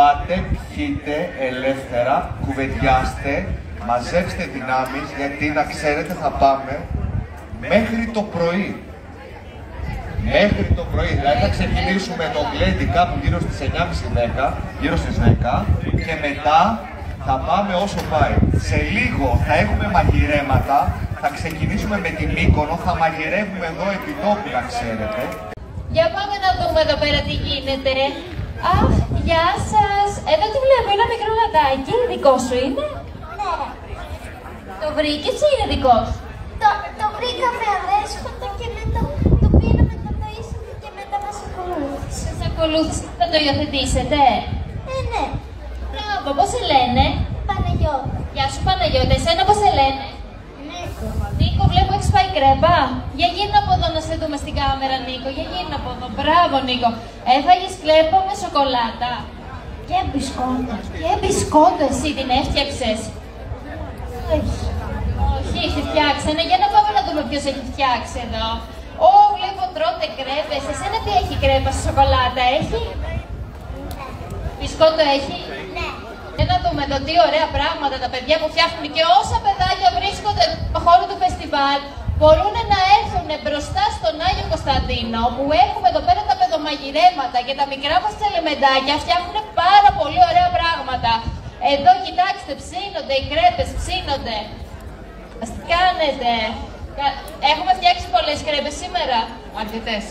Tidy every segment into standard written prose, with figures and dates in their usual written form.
Φάτε, πιείτε ελεύθερα, κουβεντιάστε, μαζέψτε δυνάμεις, γιατί να ξέρετε θα πάμε μέχρι το πρωί. Μέχρι το πρωί, δηλαδή θα ξεκινήσουμε το γλέντι κάπου γύρω στις 9.30-10, γύρω στις 10 και μετά θα πάμε όσο πάει. Σε λίγο θα έχουμε μαγειρέματα, θα ξεκινήσουμε με την Μύκονο, θα μαγειρεύουμε εδώ επί τόπου, να ξέρετε. Για πάμε να δούμε εδώ πέρα τι γίνεται. Αχ, γεια σας. Εδώ τι βλέπω, ένα μικρό γατάκι, δικό σου είναι? Ναι. Το βρήκες ή είναι δικό σου? Το βρήκα με αδέσποτα και μετά το πήραμε, το ταΐσαμε και μετά μας ακολούθησε. Σας ακολούθησε, θα το υιοθετήσετε? Ναι. Μπράβο, πώς σε λένε? Παναγιώτα. Γεια σου Παναγιώτα, εσένα πώς σε λένε? Νίκο. Νίκο, βλέπω έχεις πάει κρέπα. Για γύρνα από εδώ να σε δούμε στην κάμερα, Νίκο. Για γύρνα από εδώ. Μπράβο, Νίκο. Έφαγες κρέπα με σοκολάτα. Και μπισκότα. Και μπισκότο, εσύ την έφτιαξες? Όχι. Όχι, έχει φτιάξανε. Για να πάμε να δούμε ποιος έχει φτιάξει εδώ. Ω, βλέπω τρώτε κρέπες. Εσένα τι έχει κρέπα στη σοκολάτα, έχει? Μπισκότο έχει? Ναι. Για να δούμε εδώ τι ωραία πράγματα τα παιδιά που φτιάχνουν και όσα παιδάκια βρίσκονται στο χώρο του φεστιβάλ μπορούν να έρθουν μπροστά στον Άγιο Κωνσταντίνο που έχουμε εδώ πέρα τα παιδομαγειρέματα και τα μικρά μας τσελεμεντάκια φτιάχνουν πάρα πολύ ωραία πράγματα. Εδώ κοιτάξτε, ψήνονται οι κρέπες, ψήνονται. Ας τι κάνετε. Έχουμε φτιάξει πολλές κρέπες σήμερα. Αρκετές.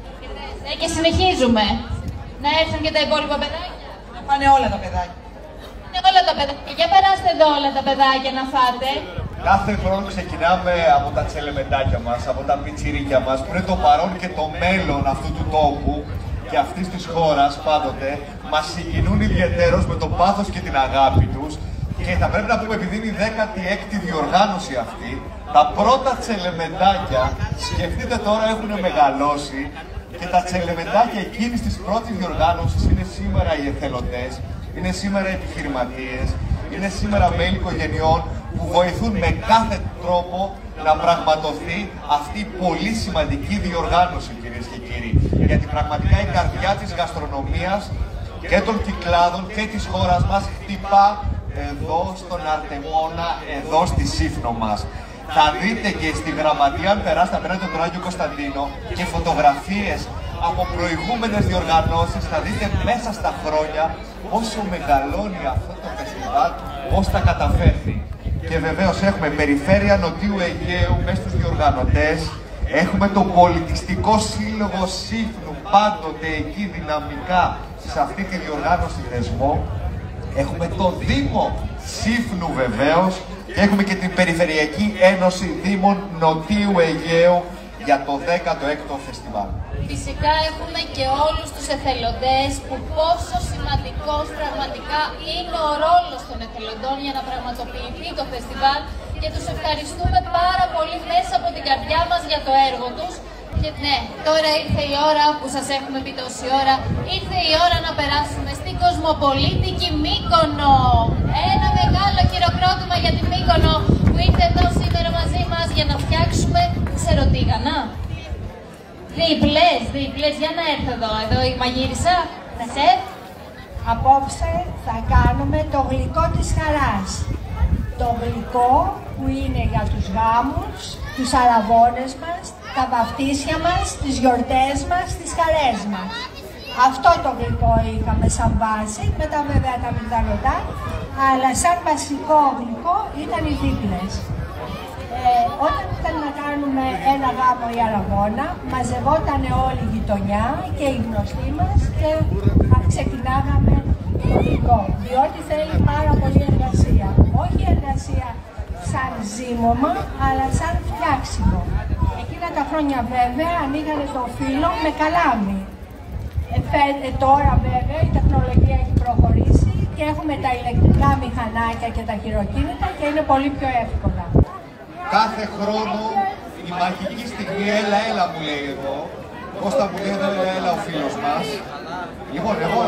Και συνεχίζουμε. Να έρθουν και τα υπόλοιπα παιδάκια. Να πάνε όλα τα παιδάκια. Είναι όλα τα παιδάκια. Για περάστε εδώ όλα τα παιδάκια να φάτε. Κάθε χρόνο ξεκινάμε από τα τσελεμεντάκια μας, από τα πιτσιρίκια μας, που είναι το παρόν και το μέλλον αυτού του τόπου και αυτής της χώρας πάντοτε. Μας συγκινούν ιδιαιτέρως με το πάθος και την αγάπη τους. Και θα πρέπει να πούμε, επειδή είναι η 16η διοργάνωση αυτή, τα πρώτα τσελεμεντάκια, σκεφτείτε τώρα, έχουν μεγαλώσει και τα τσελεμεντάκια εκείνης της πρώτης διοργάνωσης είναι σήμερα οι εθελοντές, είναι σήμερα οι επιχειρηματίες, είναι σήμερα μέλη οικογενειών που βοηθούν με κάθε τρόπο να πραγματοθεί αυτή η πολύ σημαντική διοργάνωση, κυρίες και κύριοι. Γιατί πραγματικά η καρδιά της γαστρονομίας και των κυκλάδων και της χώρας μας χτυπά εδώ στον Αρτεμόνα, εδώ στη Σύφνο μας. Θα δείτε και στη γραμματεία, αν περάσετε απέναντι τον Άγιο Κωνσταντίνο, και φωτογραφίες από προηγούμενες διοργανώσεις, θα δείτε μέσα στα χρόνια πόσο μεγαλώνει αυτό το φεστιβάλ, πώς τα καταφέρνει. Και βεβαίως έχουμε περιφέρεια Νοτιού Αιγαίου μέσα στους διοργανωτές, έχουμε το πολιτιστικό σύλλογο Σύφνου πάντοτε εκεί δυναμικά σε αυτή τη διοργάνωση θεσμό. Έχουμε το Δήμο Σύφνου βεβαίως και έχουμε και την Περιφερειακή Ένωση Δήμων Νοτιού Αιγαίου για το 16ο φεστιβάλ. Φυσικά έχουμε και όλους τους εθελοντές που πόσο σημαντικός πραγματικά είναι ο ρόλος των εθελοντών για να πραγματοποιηθεί το φεστιβάλ και τους ευχαριστούμε πάρα πολύ μέσα από την καρδιά μας για το έργο τους. Και ναι, τώρα ήρθε η ώρα που σας έχουμε πει τόση ώρα, ήρθε η ώρα να περάσουμε στην κοσμοπολίτικη Μύκονο. Ένα μεγάλο χειροκρότημα για τη Μύκονο που ήρθε εδώ σήμερα μαζί μας για να φτιάξουμε, ξέρω τι έκανα. Διπλές, για να έρθω εδώ η μαγείρισα, σεφ. Απόψε θα κάνουμε το γλυκό της χαράς. Το γλυκό που είναι για τους γάμους, τους αραβώνες μας, τα βαφτίσια μας, τις γιορτές μας, τις χαρές μας. Αυτό το γλυκό είχαμε σαν βάση, μετά βέβαια τα μυγδαλωτά, αλλά σαν βασικό γλυκό ήταν οι δίπλες. Όταν ήταν να κάνουμε ένα γάμο ή αραβώνα, μαζευόταν όλη η γειτονιά και οι γνωστοί μας και ξεκινάγαμε το γλυκό, διότι θέλει πάρα πολύ εργασία. Όχι εργασία σαν ζύμωμα, αλλά σαν φτιάξιμο. Εκείνα τα χρόνια βέβαια ανοίγανε το φύλλο με καλάμι. Τώρα βέβαια η τεχνολογία έχει προχωρήσει και έχουμε τα ηλεκτρικά μηχανάκια και τα χειροκίνητα και είναι πολύ πιο εύκολα. Κάθε χρόνο η μαγική στιγμή, έλα μου λέει εδώ, Κώστα μου λέει έλα ο φίλος μας. Λοιπόν, εγώ,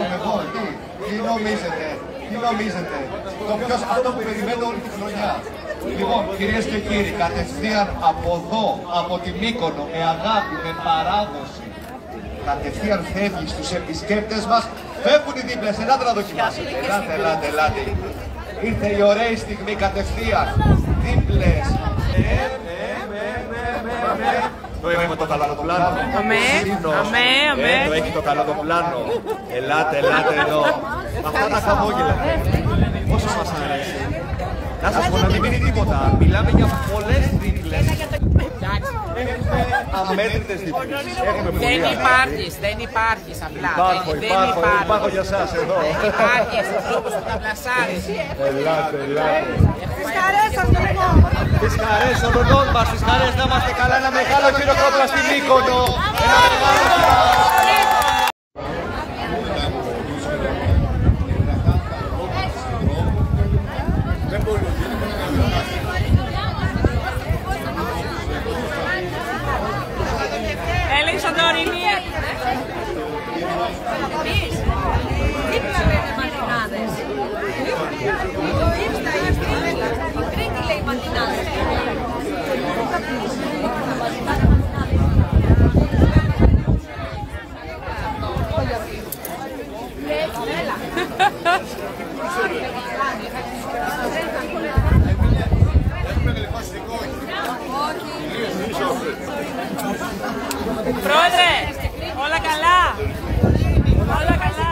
τι νομίζετε, αυτό που περιμένω όλη τη χρονιά. Λοιπόν, κυρίες και κύριοι, κατευθείαν από εδώ, από τη Μύκονο, με αγάπη, με παράδοση, κατευθείαν φεύγει στους επισκέπτες μας Φεύγουν οι δίπλες, ελάτε να δοκιμάσετε. Ελάτε. Ήρθε η ωραία στιγμή κατευθείαν. Δίπλες. Το έχουμε το καλό το πλάνο. Το έχει το καλό το πλάνο. Ελάτε εδώ. Αυτά τα χαμόγελα. Πόσο μας αρέσει. Να σας πω να μην μείνει τίποτα. Μιλάμε για πολλές δίπλες. Έχουμε αμέτρητες δίπλες. Δεν υπάρχεις απλά. Υπάρχω για σας εδώ. Δεν υπάρχεις στους τρόπους που τα πλασάρεις. Ελάτε. Τις χαρές σας λοιπόν. Τις χαρές των ονών μας, τις χαρές να είμαστε καλά. Ένα μεγάλο χειροκρότημα στην Μύκονο. Ένα μεγάλο Έλεγε Σαντορίνη. Δίπλα λένε ματινάδες. Το ήρθα, η Κρήτη λέει ματινάδες. Πρόεδρε, όλα καλά. Όλα καλά.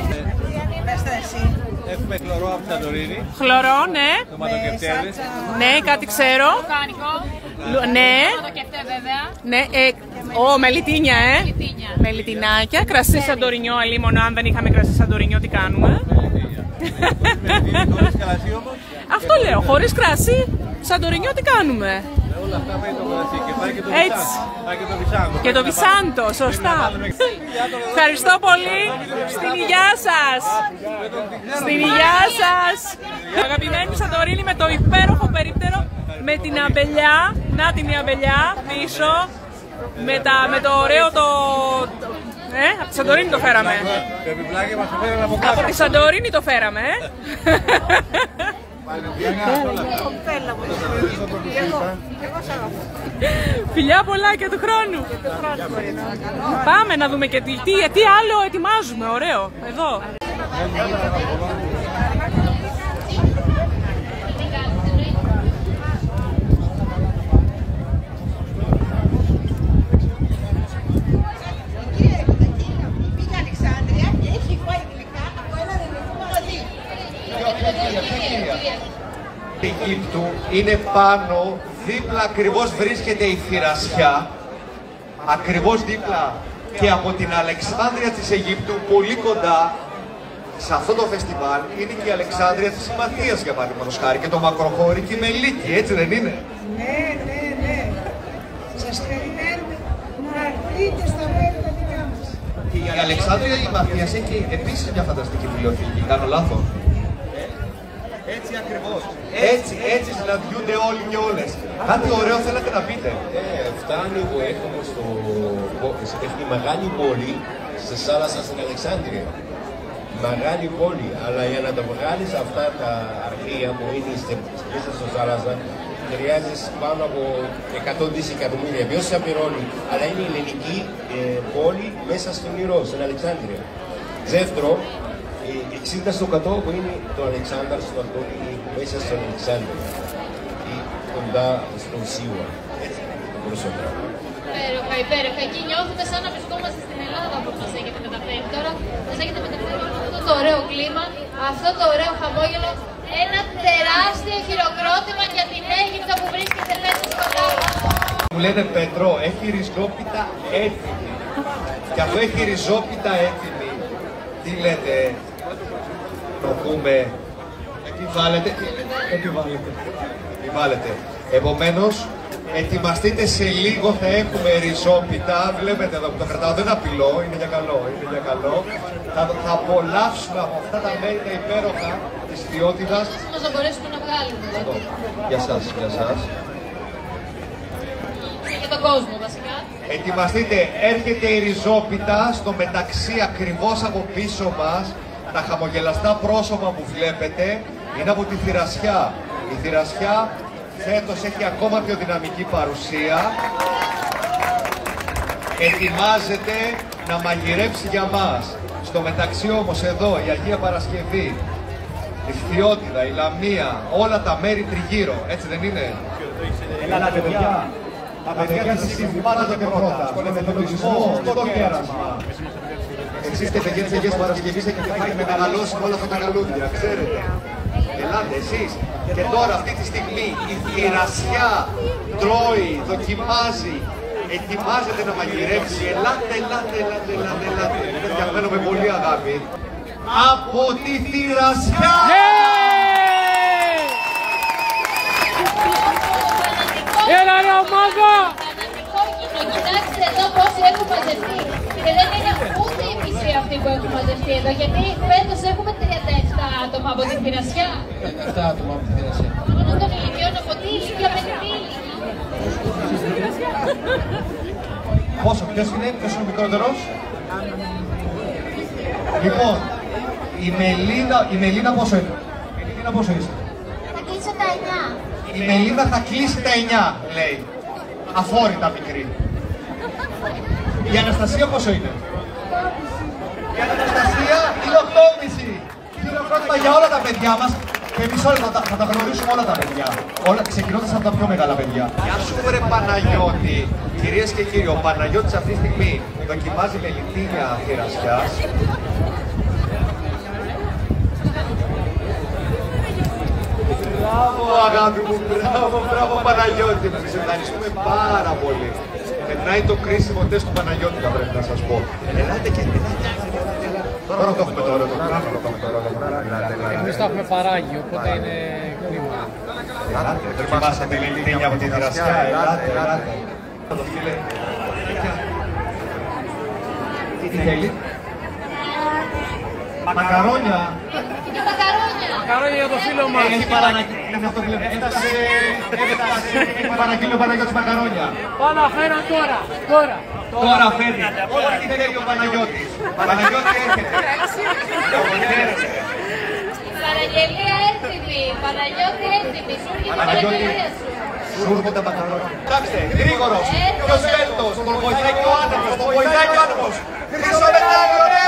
Έχουμε χλωρό από τη Σαντορίνη. Χλωρό, ναι. Τοματοκευτέδες. Ναι, κάτι ξέρω. Ναι. Ναι. Μελιτίνια, Μελιτινάκια. Κρασί Σαντορινιό, αλίμονο. Αν δεν είχαμε κρασί Σαντορινιό, τι κάνουμε. Χωρίς κρασί όμως. Αυτό λέω. Χωρίς κρασί Σαντορινιό, τι κάνουμε. Όλα αυτά πάει το κρασί και πάει και το Έτσι. Βισάντο. Και το Βισάντο, σωστά. Ευχαριστώ πολύ. Στην υγειά σας. Στην υγειά σας. Αγαπημένη Σαντορίνη με το υπέροχο περίπτερο, με την αμπελιά. Να την η αμπελιά πίσω. Με το ωραίο το... από τη Σαντορίνη το φέραμε. Από τη Σαντορίνη το φέραμε, Φιλιά πολλά και του χρόνου. Πάμε να δούμε και τι άλλο ετοιμάζουμε. Ωραίο. Εδώ. Αιγύπτου είναι πάνω, δίπλα ακριβώς βρίσκεται η Θηρασιά, ακριβώς δίπλα, και από την Αλεξάνδρεια της Αιγύπτου, πολύ κοντά, σε αυτό το φεστιβάλ, είναι και η Αλεξάνδρεια της Ματίας, για παραδείγματος χάρη, και το Μακροχώρι και η Μελίκη, έτσι δεν είναι? Ναι. Σας περιμένουμε να έρθετε στα μέρη τα δικά μας. Και η Αλεξάνδρεια η Ματίας έχει επίσης μια φανταστική βιβλιοθήκη, κάνω λάθος? Έτσι ακριβώς. Έτσι συναντιούνται όλοι και όλες. Κάτι ωραίο θέλατε να πείτε? Φτάνει που έχουμε στη μεγάλη πόλη, στη θάλασσα στην Αλεξάνδρεια. Μεγάλη πόλη, αλλά για να τα βγάλεις αυτά τα αρχεία που είναι μέσα στη θάλασσα, χρειάζεσαι πάνω από 100 δισεκατομμύρια. Ποιος θα πληρώνει? Αλλά είναι η ελληνική πόλη μέσα στο νερό, στην Αλεξάνδρεια. Δεύτερο, 60% που είναι το Αλεξάνδρεια στο Αντώνη, μέσα στον Αλεξάνδρεια ή κοντά στον Σίουα. Έτσι, το πρόσωπο. Υπέροχα. Εκεί νιώθουμε σαν να βρισκόμαστε στην Ελλάδα που μας έχετε μεταφέρει τώρα. Μας έχετε μεταφέρει αυτό το ωραίο κλίμα, αυτό το ωραίο χαμόγελο. Ένα τεράστιο χειροκρότημα για την Αίγυπτο που βρίσκεται μέσα στο λάβο. Μου λένε Πέτρο, έχει ριζόπιτα έτοιμη. Και αφού έχει ριζόπιτα έτοιμη, τι λέτε? Το πούμε. Επιβάλλετε. Επομένως, ετοιμαστείτε, σε λίγο θα έχουμε ριζόπιτα. Βλέπετε εδώ που το κρατάω, δεν απειλώ, είναι για καλό. Θα απολαύσουμε από αυτά τα μέρη τα υπέροχα της ποιότητας. Μας θα μπορέσουμε να βγάλουμε. Για σας. Για τον κόσμο βασικά. Ετοιμαστείτε, έρχεται η ριζόπιτα, στο μεταξύ ακριβώς από πίσω μας. Τα χαμογελαστά πρόσωπα που βλέπετε είναι από τη Θηρασιά. Η Θηρασιά φέτος έχει ακόμα πιο δυναμική παρουσία. Ετοιμάζεται να μαγειρέψει για μας. Στο μεταξύ όμως εδώ η Αγία Παρασκευή, η Φθιώτιδα, η Λαμία, όλα τα μέρη τριγύρω, έτσι δεν είναι? Ελάτε παιδιά, τα παιδιά της εσείς πάτε πρώτα, στον εθελοντισμό, στο κέρασμα. Εσείς και παιδιά της Αγίας Παρασκευής έχετε πάει με μεγαλώσει όλα αυτά τα καλούδια, ξέρετε. Ελάτε εσείς. Και τώρα αυτή τη στιγμή η θηρασιά τρώει, δοκιμάζει, ετοιμάζεται να μαγειρεύσει. Ελάτε. Φτιαγμένο με πολύ αγάπη. Από τη θηρασιά! Έλα ρε ομάδα! Κοιτάξτε εδώ πόσοι έχουν μαζευτεί. Και δεν είναι ούτε οι μισοί αυτοί που έχουν μαζευτεί εδώ, γιατί φέτος έχουμε 37 άτομα από τη θηρασιά. 7 άτομα από τη θηρασιά. Μόνο των ηλικιών από τι για παιδί. Πόσο, ποιος είναι ο μικρότερος? Λοιπόν, η Μελίνα πόσο είναι? Η Μελίνα πόσο είσαι? Θα κλείσω τα 9. Η Μελίνα θα κλείσει τα 9, λέει. Αφόρητα μικρή. Η Αναστασία πόσο είναι? Η Αναστασία είναι 8,5. Χειροκρότημα για όλα τα παιδιά μας. Και εμείς όλα θα τα γνωρίσουμε όλα τα παιδιά. Ξεκινώντας από τα πιο μεγάλα παιδιά. Γεια σου βρε Παναγιώτη. Κυρίες και κύριοι, ο Παναγιώτης αυτή τη στιγμή δοκιμάζει με λιτίνια θηρασιάς. Μπράβο αγάπη μου, μπράβο Παναγιώτη μου. Σε ευχαριστούμε πάρα πολύ. Περνάει το κρίσιμο τεστ του Παναγιώτη, θα πρέπει να σας πω. Ελάτε και τώρα το έχουμε τώρα, Εμείς το έχουμε παράγει, οπότε είναι κρίμα. Ελάτε, δοκιμάσατε λιτίνια από τη θηρασιά, ελάτε. Τι θέλει? Μακαρόνια. Και μακαρόνια. Μακαρόνια για το φίλο μας. Έχει παραγγείλει ο Παναγιώτης μακαρόνια. Πάνω φέρω τώρα. Τώρα φέρνει. Ό,τι θέλει ο Παναγιώτης. Παναγιώτη έρχεται. Παραγγελία έτοιμη. Παναγιώτη έτοιμη. Σου έρχεται η παραγγελία σου. Σου έρχονται μακαρόνια. Κοιτάξτε, γρήγορος, πιο σβέλτος, τον βοηθάει και ο άνεμος, Χρυσό μετάλλιο, ρε!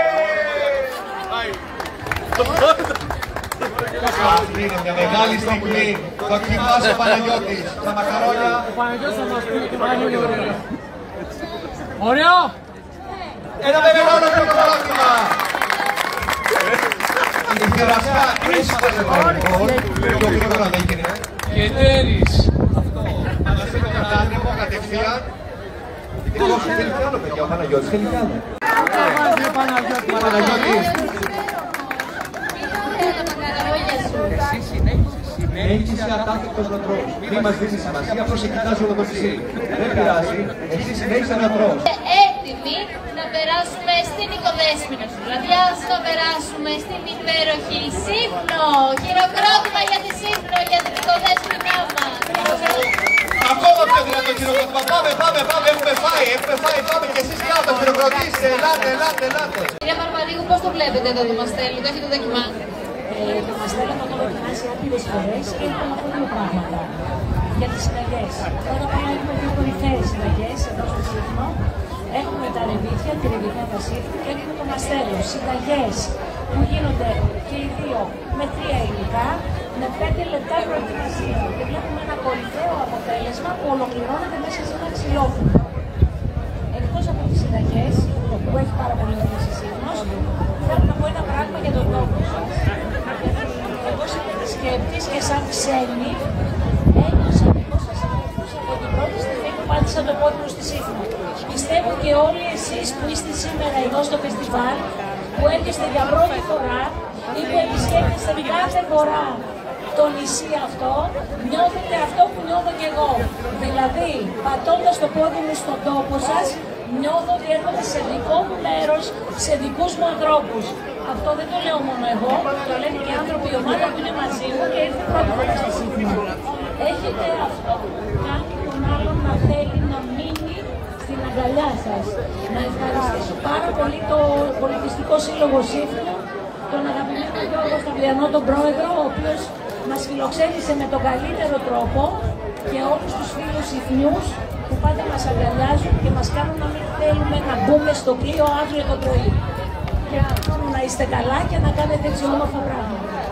Αυτή είναι μια μεγάλη στιγμή. Δοκιμάζει ο Παναγιώτης. Τα μακαρόνια. Ο Παναγιώτης θα μας πει ότι είναι ωραίο. Ωραίο! Ένα μεγάλο χειροκρότημα. Η θηρασιά έσπασε το ρεκόρ. Το γρήγορα δεν γίνεται. Και τέρις. Ανασύρω κατά άνεμο κατευθείαν. Θέλει κι άλλο παιδιά, ο Παναγιώτης θέλει κι άλλο. Παναγιώτη. Συνέχισε ατάκτητος να τρως. Μη μας δίνει σημασία, αυτός σε κοιτάζει όλο το νησί. Δεν πειράζει, εσύ συνέχισε να τρως. Έτοιμοι να περάσουμε στην οικοδέσποινα σου. Δηλαδή, ας να περάσουμε στην υπέροχη Σύφνο. Χειροκρότημα για τη Σύφνο, για την οικοδέσποινά μας. Ακόμα πιο δυνατό χειροκρότημα. Πάμε, έχουμε φάει, πάμε και εσείς κάτω, χειροκροτήστε, ελάτε. Κυρία Παρπαδίκου, πώς το βλέπετε εδώ το μαστέλι, το έχετε δοκιμάσει? Το μαστέλι έχω το δοκιμάσει άπειρες φορές και έχω να πω δύο πράγματα για τις συνταγές. Πρώτα απ' όλα έχουμε δύο κορυφαίες συνταγές εδώ στο Σύφνο. Έχουμε τα ρεβίθια, τη ρεβιθιά Πασίφου και έχουμε το μαστέλο. Συνταγές που γίνονται και οι δύο με 3 υλικά, με 5 λεπτά προετοιμασία. Και βλέπουμε ένα κορυφαίο αποτέλεσμα που ολοκληρώνεται μέσα σε ένα ξυλόφωνο. Εκτός από τις συνταγές, που έχει πάρα πολύ ωραίο Σύφνος, θέλω να πω ένα πράγμα για τον τόπο σας. Εγώ σαν επισκέπτης και σαν ξένη, ένιωσα πως σας ένιωσα από την πρώτη στιγμή που πάτησα το πόδι μου στη Σύφνο. Πιστεύω και όλοι εσείς που είστε σήμερα εδώ στο φεστιβάλ, που έρχεστε για πρώτη φορά ή που επισκέπτεστε κάθε φορά το νησί αυτό, νιώθετε αυτό που νιώθω κι εγώ. Δηλαδή, πατώντας το πόδι μου στον τόπο σας, νιώθω ότι έρχομαι σε δικό μου μέρος, σε δικούς μου ανθρώπους. Αυτό δεν το λέω μόνο εγώ, το λένε και άνθρωποι, η ομάδα που είναι μαζί μου και ήρθε πρώτη φορά στη Σύφνο. Έχετε αυτό που κάνει τον άλλον να θέλει να μείνει στην αγκαλιά σας. Να ευχαριστήσω πάρα πολύ το Πολιτιστικό Σύλλογο Σύφνο, τον αγαπημένο Γιώργο Σταυλιανό, τον πρόεδρο, ο οποίος μας φιλοξένησε με τον καλύτερο τρόπο, και όλους τους φίλους Συφνιούς που πάντα μας αγκαλιάζουν και μας κάνουν να μην θέλουμε να μπούμε στο πλοίο αύριο το πρωί. και να είστε καλά και να κάνετε έτσι όμορφα πράγματα.